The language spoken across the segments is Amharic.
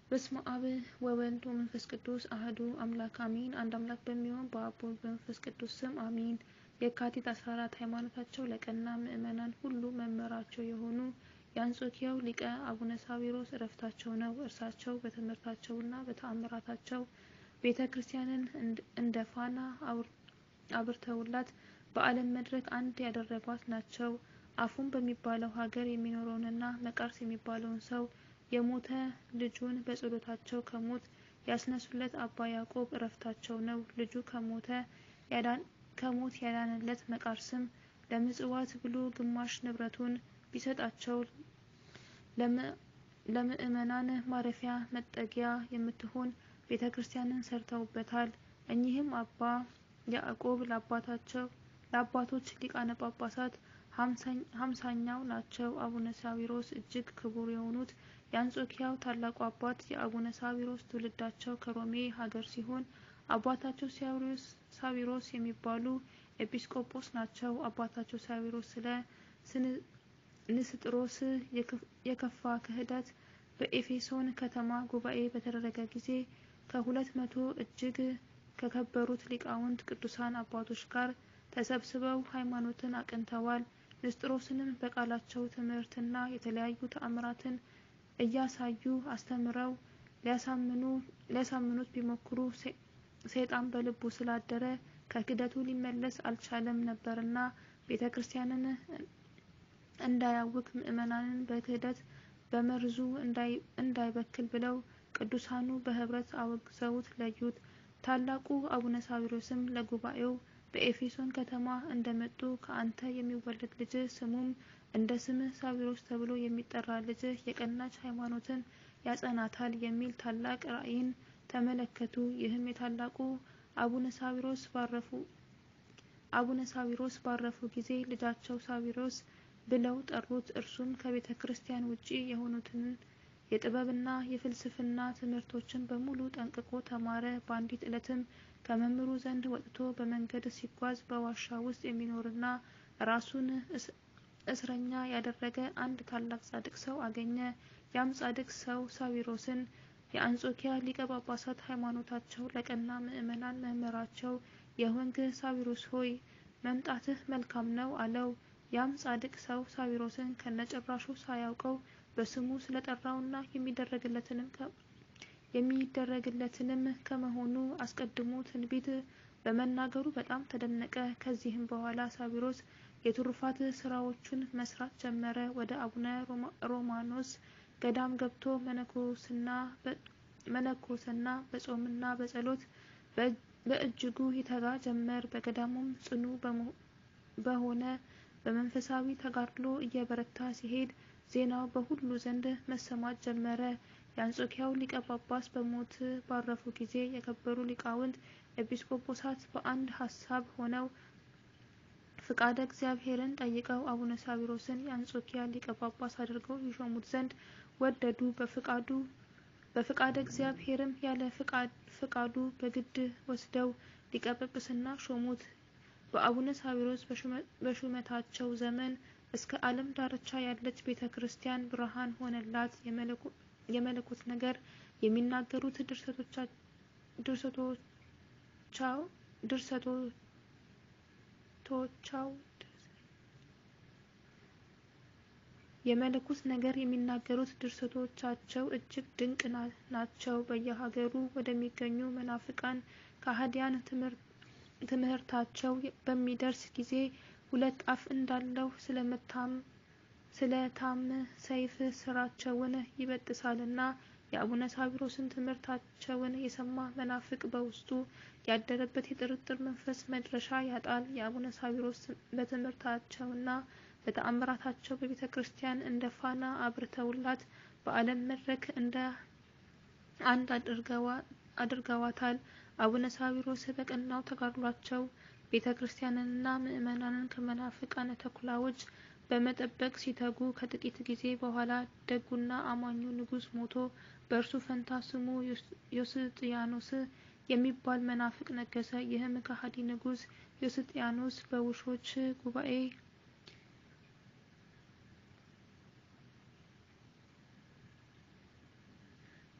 በስመ አብ ወወልድ ወመንፈስ ቅዱስ አሐዱ አምላክ አሜን። አንድ አምላክ በሚሆን በአብ ወልድ በመንፈስ ቅዱስ ስም አሜን። የካቲት 14 ሃይማኖታቸው ለቀና ምእመናን ሁሉ መመራቸው የሆኑ የአንጾኪያው ሊቀ አቡነ ሳዊሮስ ዕረፍታቸው ነው። እርሳቸው በትምህርታቸውና በተአምራታቸው ቤተክርስቲያንን እንደ ፋና አብርተውላት በዓለም መድረክ አንድ ያደረጓት ናቸው። አፉን በሚባለው ሀገር የሚኖረውንና መቃርስ የሚባለውን ሰው የሞተ ልጁን በጸሎታቸው ከሞት ያስነሱለት አባ ያዕቆብ ዕረፍታቸው ነው። ልጁ ከሞት ያዳነለት መቃርስም ለምጽዋት ብሎ ግማሽ ንብረቱን ቢሰጣቸው ለምእመናን ማረፊያ መጠጊያ የምትሆን ቤተክርስቲያንን ሰርተውበታል። እኚህም አባ ያዕቆብ ለአባቶች ሊቃነ ጳጳሳት 50ኛው ናቸው። አቡነ ሳዊሮስ እጅግ ክቡር የሆኑት የአንጾኪያው ታላቁ አባት የአቡነ ሳዊሮስ ትውልዳቸው ከሮሜ ሀገር ሲሆን አባታቸው ሳዊሮስ የሚባሉ ኤጲስቆጶስ ናቸው። አባታቸው ሳዊሮስ ስለ ንስጥሮስ የከፋ ክህደት በኤፌሶን ከተማ ጉባኤ በተደረገ ጊዜ ከ200 እጅግ ከከበሩት ሊቃውንት ቅዱሳን አባቶች ጋር ተሰብስበው ሃይማኖትን አቅንተዋል። ንስጥሮስንም በቃላቸው ትምህርትና የተለያዩ ተአምራትን እያሳዩ አስተምረው ሊያሳምኑት ቢሞክሩ ሰይጣን በልቡ ስላደረ ከክህደቱ ሊመለስ አልቻለም ነበርና ቤተክርስቲያንን እንዳያውክ ምእመናንን በክህደት በመርዙ እንዳይበክል ብለው ቅዱሳኑ በህብረት አወግዘውት ለዩት። ታላቁ አቡነ ሳዊሮስም ለጉባኤው በኤፌሶን ከተማ እንደመጡ ከአንተ የሚወለድ ልጅ ስሙም እንደ ስምህ ሳዊሮስ ተብሎ የሚጠራ ልጅ የቀናች ሃይማኖትን ያጸናታል የሚል ታላቅ ራእይን ተመለከቱ። ይህም የታላቁ አቡነ ሳዊሮስ ባረፉ ጊዜ ልጃቸው ሳዊሮስ ብለው ጠሩት። እርሱም ከቤተ ክርስቲያን ውጪ የሆኑትን የጥበብና የፍልስፍና ትምህርቶችን በሙሉ ጠንቅቆ ተማረ። በአንዲት ዕለትም ከመምህሩ ዘንድ ወጥቶ በመንገድ ሲጓዝ በዋሻ ውስጥ የሚኖርና ራሱን እስረኛ ያደረገ አንድ ታላቅ ጻድቅ ሰው አገኘ። ያም ጻድቅ ሰው ሳዊሮስን የአንጾኪያ ሊቀ ጳጳሳት ሃይማኖታቸው ለቀና ምእመናን መምህራቸው የሆንክ ሳዊሮስ ሆይ መምጣትህ መልካም ነው አለው። ያም ጻድቅ ሰው ሳዊሮስን ከነጭራሹ ሳያውቀው በስሙ ስለጠራውና የሚደረግለትንም ከመሆኑ አስቀድሞ ትንቢት በመናገሩ በጣም ተደነቀ። ከዚህም በኋላ ሳዊሮስ የትሩፋት ስራዎቹን መስራት ጀመረ። ወደ አቡነ ሮማኖስ ገዳም ገብቶ መነኮሰና በጾምና በጸሎት በእጅጉ ይተጋ ጀመር። በገዳሙም ጽኑ በሆነ በመንፈሳዊ ተጋድሎ እየበረታ ሲሄድ ዜናው በሁሉ ዘንድ መሰማት ጀመረ። የአንጾኪያው ሊቀ ጳጳስ በሞት ባረፉ ጊዜ የከበሩ ሊቃውንት ኤጲስቆጶሳት በአንድ ሀሳብ ሆነው ፍቃደ እግዚአብሔርን ጠይቀው አቡነ ሳዊሮስን የአንጾኪያ ሊቀ ጳጳስ አድርገው ይሾሙት ዘንድ ወደዱ። በፍቃደ እግዚአብሔርም ያለ ፍቃዱ በግድ ወስደው ሊቀ ጵጵስና ሾሙት። በአቡነ ሳዊሮስ በሹመታቸው ዘመን እስከ ዓለም ዳርቻ ያለች ቤተ ክርስቲያን ብርሃን ሆነላት። የመለኮት ነገር የሚናገሩት ድርሰቶቻቸው እጅግ ድንቅ ናቸው። በየሀገሩ ወደሚገኙ መናፍቃን ከሃዲያን ትምህርታቸው በሚደርስ ጊዜ ሁለት አፍ እንዳለው ስለታም ሰይፍ ስራቸውን ይበጥሳልና የአቡነ ሳዊሮስን ትምህርታቸውን የሰማ መናፍቅ በውስጡ ያደረበት የጥርጥር መንፈስ መድረሻ ያጣል። የአቡነ ሳዊሮስ በትምህርታቸውና በተአምራታቸው በቤተ ክርስቲያን እንደ ፋና አብርተውላት በዓለም መድረክ እንደ አንድ አድርገዋታል። አቡነ ሳዊሮስ በቀናው ተጋድሏቸው ቤተ ክርስቲያንንና ምእመናንን ከመናፍቃን ተኩላዎች በመጠበቅ ሲተጉ ከጥቂት ጊዜ በኋላ ደጉና አማኙ ንጉሥ ሞቶ በእርሱ ፈንታ ስሙ ዮስጥያኖስ የሚባል መናፍቅ ነገሰ። ይህም ከሃዲ ንጉሥ ዮስጥያኖስ በውሾች ጉባኤ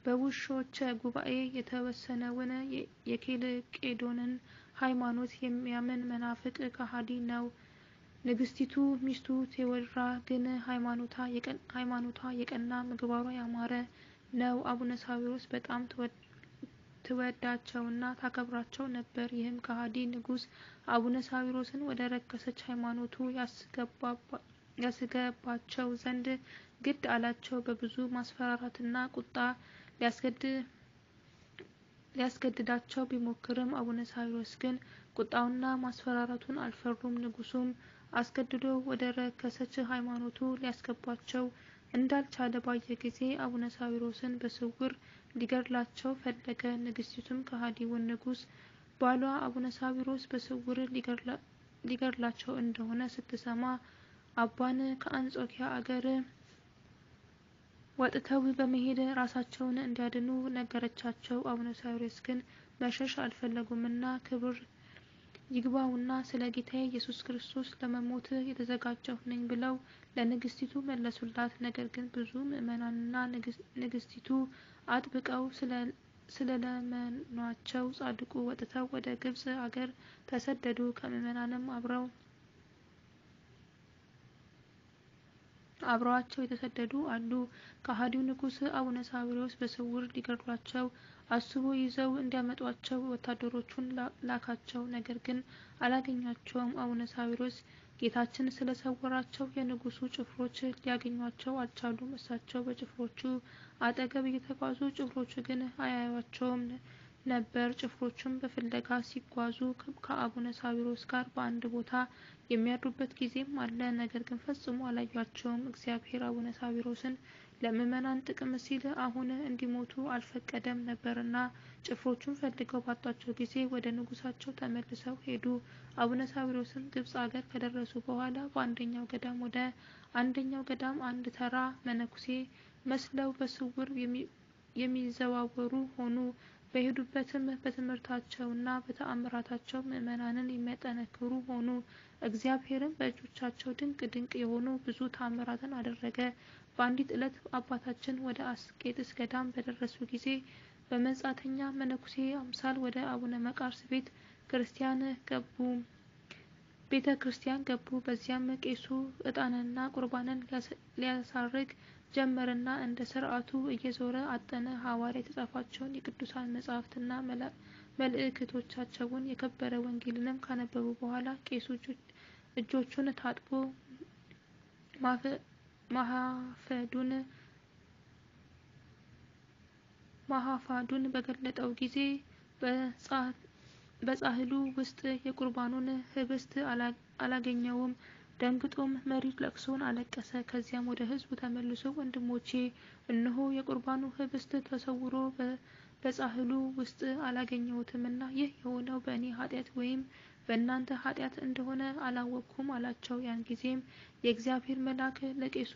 በውሾች ጉባኤ የተወሰነውን የኬልቄዶንን ሃይማኖት የሚያምን መናፍቅ ከሃዲ ነው። ንግስቲቱ ሚስቱ ቴዎድራ ግን ሃይማኖቷ የቀና ምግባሯ ያማረ ነው። አቡነ ሳዊሮስ በጣም ትወዳቸውና ታከብራቸው ነበር። ይህም ከሃዲ ንጉስ አቡነ ሳዊሮስን ወደ ረከሰች ሃይማኖቱ ያስገባቸው ዘንድ ግድ አላቸው። በብዙ ማስፈራራትና ቁጣ ሊያስገድዳቸው ቢሞክርም አቡነ ሳዊሮስ ግን ቁጣውና ማስፈራራቱን አልፈሩም። ንጉሱም አስገድዶ ወደ ረከሰች ሃይማኖቱ ሊያስገባቸው እንዳልቻለ ባየ ጊዜ አቡነ ሳዊሮስን በስውር ሊገድላቸው ፈለገ። ንግስቲቱም ከሃዲውን ንጉስ ባሏ አቡነ ሳዊሮስ በስውር ሊገድላቸው እንደሆነ ስትሰማ አባን ከአንጾኪያ አገር ወጥተው በመሄድ ራሳቸውን እንዲያድኑ ነገረቻቸው። አቡነ ሳዊሮስ ግን መሸሽ አልፈለጉምና ክብር ይግባውና ስለ ጌታዬ ኢየሱስ ክርስቶስ ለመሞት የተዘጋጀሁ ነኝ ብለው ለንግስቲቱ መለሱላት። ነገር ግን ብዙ ምዕመናንና ንግስቲቱ አጥብቀው ስለለመኗቸው ጻድቁ ወጥተው ወደ ግብጽ አገር ተሰደዱ። ከምዕመናንም አብረዋቸው የተሰደዱ አሉ። ከሃዲው ንጉስ አቡነ ሳዊሮስ በስውር ሊገድሏቸው አስቦ ይዘው እንዲያመጧቸው ወታደሮቹን ላካቸው። ነገር ግን አላገኟቸውም። አቡነ ሳዊሮስ ጌታችን ስለሰወራቸው የንጉሱ ጭፍሮች ሊያገኟቸው አልቻሉም። እሳቸው በጭፍሮቹ አጠገብ እየተጓዙ ጭፍሮቹ ግን አያዩአቸውም ነበር። ጭፍሮቹም በፍለጋ ሲጓዙ ከአቡነ ሳዊሮስ ጋር በአንድ ቦታ የሚያድሩበት ጊዜም አለ። ነገር ግን ፈጽሞ አላዩአቸውም። እግዚአብሔር አቡነ ሳዊሮስን ለምዕመናን ጥቅም ሲል አሁን እንዲሞቱ አልፈቀደም ነበርና ጭፍሮቹን ፈልገው ባጧቸው ጊዜ ወደ ንጉሳቸው ተመልሰው ሄዱ። አቡነ ሳዊሮስም ግብጽ አገር ከደረሱ በኋላ በአንደኛው ገዳም ወደ አንደኛው ገዳም አንድ ተራ መነኩሴ መስለው በስውር የሚዘዋወሩ ሆኑ። በሄዱበትም በትምህርታቸውና በተአምራታቸው ምዕመናንን የሚያጠነክሩ ሆኑ። እግዚአብሔርም በእጆቻቸው ድንቅ የሆኑ ብዙ ተአምራትን አደረገ። በአንዲት ዕለት አባታችን ወደ አስቄጥስ ገዳም በደረሱ ጊዜ በመጻተኛ መነኩሴ አምሳል ወደ አቡነ መቃርስ ቤተ ክርስቲያን ገቡ። በዚያም ቄሱ ዕጣንና ቁርባንን ሊያሳርግ ጀመረና እንደ ሥርዓቱ እየዞረ አጠነ። ሐዋርያ የተጻፋቸውን የቅዱሳን መጻሕፍትና መልእክቶቻቸውን የከበረ ወንጌልንም ካነበቡ በኋላ ቄሱ እጆቹን ታጥቦ ማሐፋዱን በገለጠው ጊዜ በጻሕሉ ውስጥ የቁርባኑን ህብስት አላገኘውም። ደንግጦም መሪር ለቅሶን አለቀሰ። ከዚያም ወደ ሕዝቡ ተመልሶ ወንድሞቼ፣ እነሆ የቁርባኑ ህብስት ተሰውሮ በጻሕሉ ውስጥ አላገኘሁትምና ይህ የሆነው በእኔ ኃጢአት ወይም በእናንተ ኃጢአት እንደሆነ አላወቅኩም አላቸው። ያን ጊዜም የእግዚአብሔር መልአክ ለቄሱ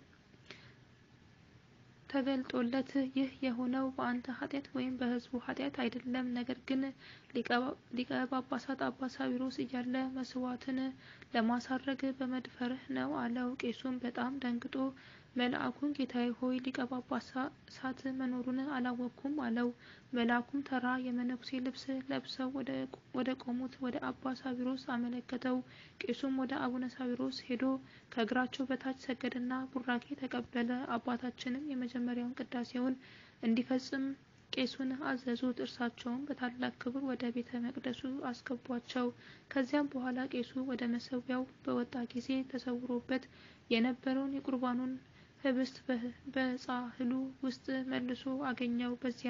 ተገልጦለት ይህ የሆነው በአንተ ኃጢአት ወይም በሕዝቡ ኃጢአት አይደለም፣ ነገር ግን ሊቀ ጳጳሳት አባ ሳዊሮስ እያለ መስዋዕትን ለማሳረግ በመድፈርህ ነው አለው። ቄሱም በጣም ደንግጦ መልአኩን ጌታዬ ሆይ ሊቀ ጳጳሳት መኖሩን አላወቅኩም አለው። መልአኩም ተራ የመነኩሴ ልብስ ለብሰው ወደ ቆሙት ወደ አባ ሳዊሮስ አመለከተው። ቄሱም ወደ አቡነ ሳዊሮስ ሄዶ ከእግራቸው በታች ሰገደና ቡራኬ ተቀበለ። አባታችንም የመጀመሪያውን ቅዳሴውን እንዲፈጽም ቄሱን አዘዙት። እርሳቸውም በታላቅ ክብር ወደ ቤተ መቅደሱ አስገቧቸው። ከዚያም በኋላ ቄሱ ወደ መሰዊያው በወጣ ጊዜ ተሰውሮበት የነበረውን የቁርባኑን ህብስት በጻሕሉ ውስጥ መልሶ አገኘው።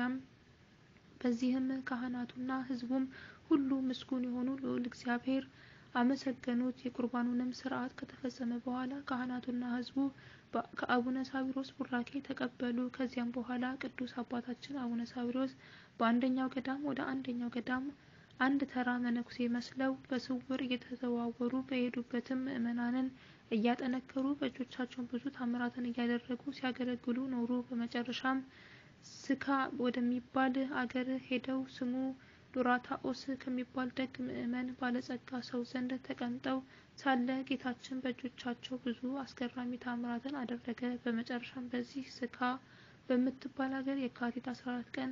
በዚህም ካህናቱና ሕዝቡም ሁሉ ምስጉን የሆኑ ልዑል እግዚአብሔር አመሰገኑት። የቁርባኑንም ሥርዓት ከተፈጸመ በኋላ ካህናቱና ሕዝቡ ከአቡነ ሳዊሮስ ቡራኬ ተቀበሉ። ከዚያም በኋላ ቅዱስ አባታችን አቡነ ሳዊሮስ በአንደኛው ገዳም ወደ አንደኛው ገዳም አንድ ተራ መነኩሴ መስለው በስውር እየተዘዋወሩ በሄዱበትም ምዕመናንን እያጠነከሩ በእጆቻቸው ብዙ ታምራትን እያደረጉ ሲያገለግሉ ኖሩ። በመጨረሻም ስካ ወደሚባል አገር ሄደው ስሙ ዱራታኦስ ከሚባል ደግ ምዕመን ባለጸጋ ሰው ዘንድ ተቀምጠው ሳለ ጌታችን በእጆቻቸው ብዙ አስገራሚ ታምራትን አደረገ። በመጨረሻም በዚህ ስካ በምትባል ሀገር የካቲት 14 ቀን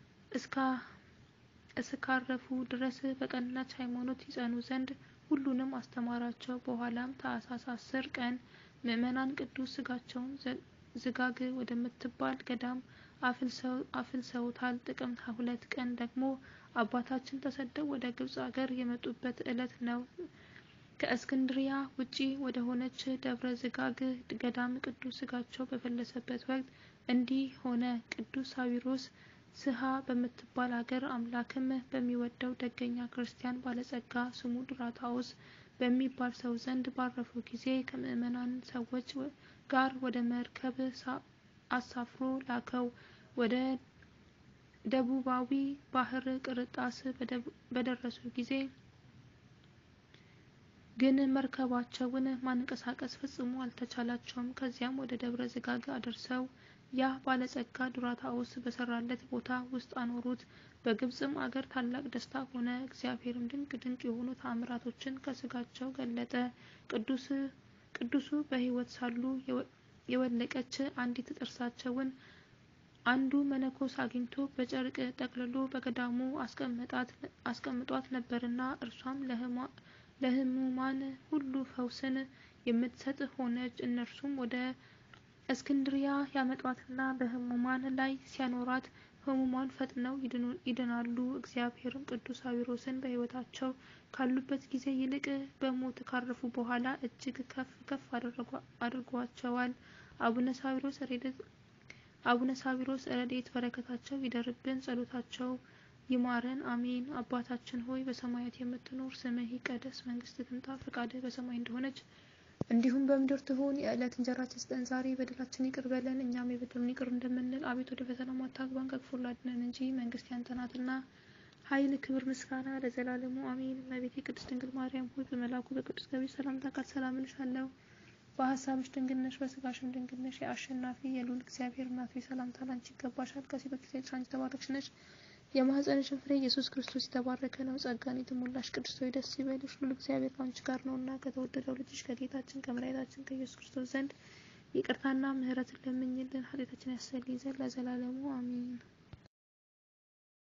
እስካረፉ ድረስ በቀናች ሃይማኖት ይጸኑ ዘንድ ሁሉንም አስተማራቸው። በኋላም ታኅሳስ 10 ቀን ምዕመናን ቅዱስ ሥጋቸውን ዝጋግ ወደምትባል ገዳም አፍልሰውታል። ጥቅምት 2 ቀን ደግሞ አባታችን ተሰደው ወደ ግብጽ ሀገር የመጡበት ዕለት ነው። ከእስክንድሪያ ውጪ ወደ ሆነች ደብረ ዝጋግ ገዳም ቅዱስ ሥጋቸው በፈለሰበት ወቅት እንዲህ ሆነ። ቅዱስ ሳዊሮስ ስሃ በምትባል ሀገር አምላክም በሚወደው ደገኛ ክርስቲያን ባለጸጋ ስሙ ዱራታዎስ በሚባል ሰው ዘንድ ባረፉ ጊዜ ከምዕመናን ሰዎች ጋር ወደ መርከብ አሳፍሮ ላከው። ወደ ደቡባዊ ባህር ቅርጣስ በደረሱ ጊዜ ግን መርከባቸውን ማንቀሳቀስ ፈጽሞ አልተቻላቸውም። ከዚያም ወደ ደብረ ዝጋግ አደርሰው ያ ባለጸጋ ዱራታዎስ በሰራለት ቦታ ውስጥ አኖሩት። በግብጽም አገር ታላቅ ደስታ ሆነ። እግዚአብሔርም ድንቅ ድንቅ የሆኑ ተአምራቶችን ከሥጋቸው ገለጠ። ቅዱሱ በሕይወት ሳሉ የወለቀች አንዲት ጥርሳቸውን አንዱ መነኮስ አግኝቶ በጨርቅ ጠቅልሎ በገዳሙ አስቀምጧት ነበርና እርሷም ለሕሙማን ሁሉ ፈውስን የምትሰጥ ሆነች። እነርሱም ወደ እስክንድሪያ ያመጧትና በሕሙማን ላይ ሲያኖሯት ሕሙማን ፈጥነው ይድናሉ። እግዚአብሔርም ቅዱስ ሳዊሮስን በሕይወታቸው ካሉበት ጊዜ ይልቅ በሞት ካረፉ በኋላ እጅግ ከፍ ከፍ አድርጓቸዋል። አቡነ ሳዊሮስ ረድኤት በረከታቸው ይደርብን፣ ጸሎታቸው ይማረን፣ አሜን። አባታችን ሆይ በሰማያት የምትኖር፣ ስምህ ይቀደስ፣ መንግስትህ ትምጣ፣ ፈቃድህ በሰማይ እንደሆነች እንዲሁም በምድር ትሁን። የዕለት እንጀራችንን ስጠን ዛሬ፣ በደላችንን ይቅር በለን እኛም የበደሉንን ይቅር እንደምንል፣ አቤቱ ወደ ፈተና አታግባን ከክፉ አድነን እንጂ መንግስት ያንተ ናትና፣ ኃይል፣ ክብር፣ ምስጋና ለዘላለሙ አሜን። እመቤቴ ቅድስት ድንግል ማርያም ሆይ በመልአኩ በቅዱስ ገብርኤል ሰላምታ ቃል ሰላም እልሻለሁ። በሀሳብሽ ድንግል ነሽ፣ በስጋሽም ድንግል ነሽ። የአሸናፊ የልዑል እግዚአብሔር እናት ሆይ ሰላምታ ላንቺ ይገባሻል። ከሴቶች ሁሉ አንቺ የተባረክሽ ነሽ፣ የማኅፀንሽን ፍሬ ኢየሱስ ክርስቶስ የተባረከ ነው። ጸጋን የተሞላሽ ቅድስት ሆይ ደስ ይበልሽ፣ ልዑል እግዚአብሔር ከአንቺ ጋር ነውና ከተወደደው ልጅሽ ከጌታችን ከመድኃኒታችን ከኢየሱስ ክርስቶስ ዘንድ ይቅርታና ምሕረትን ለምኝልን ኃጢአታችንን ያስተሰርይ ዘንድ ለዘላለሙ አሜን።